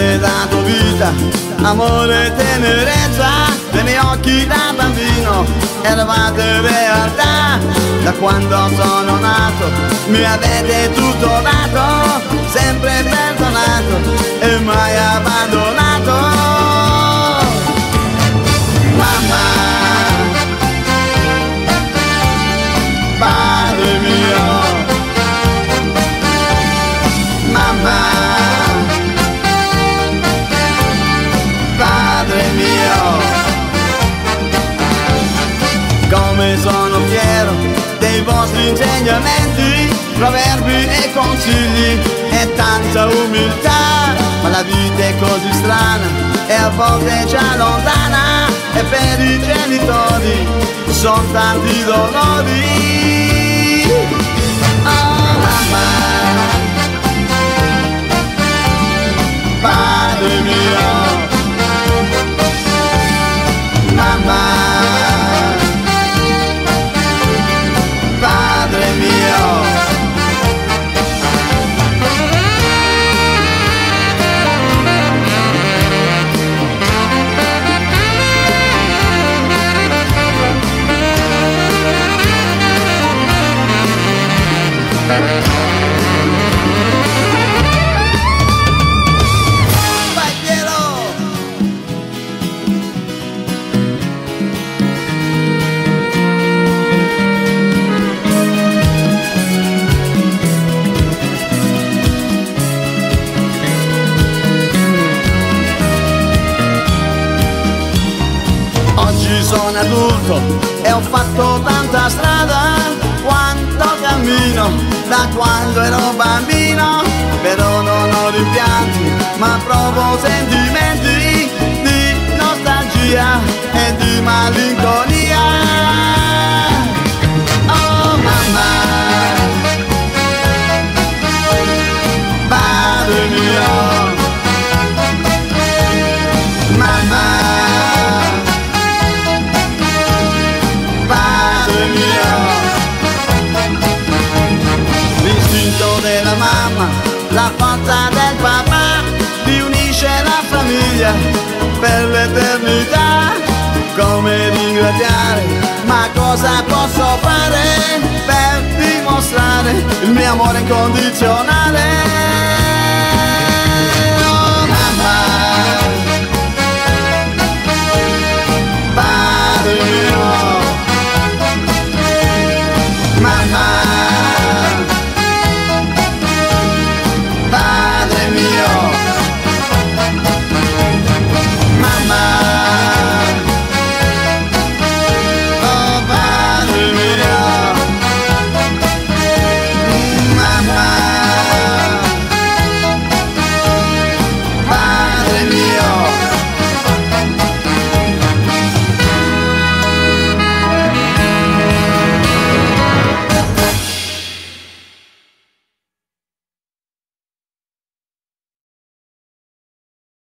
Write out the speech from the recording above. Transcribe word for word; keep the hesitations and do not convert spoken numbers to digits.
avete dato vita, amore e tenerezza, nei miei occhi da bambino eravate realtà. Da quando sono nato mi avete tutto dato, sempre perdonato e mai abbandonato. Mamma, padre mio, mamma, padre mio. Come sono fiero dei vostri insegnamenti, proverbi e consigli e tanta umiltà, ma la vita è così strana e a volte ci allontana, e per i genitori sono tanti dolori. Oh mamma, padre mio, mamma, padre mio. Oggi sono adulto e ho fatto tanta strada, quanto cammino da quando ero bambino, però non ho rimpianti ma provo sentimenti di nostalgia e di malinconia. Oh mamma, padre mio, mamma, padre mio. L'istinto della mamma, la forza del papà, riunisce la famiglia per l'eternità. Come ringraziare, ma cosa posso fare per dimostrare il mio amore incondizionale?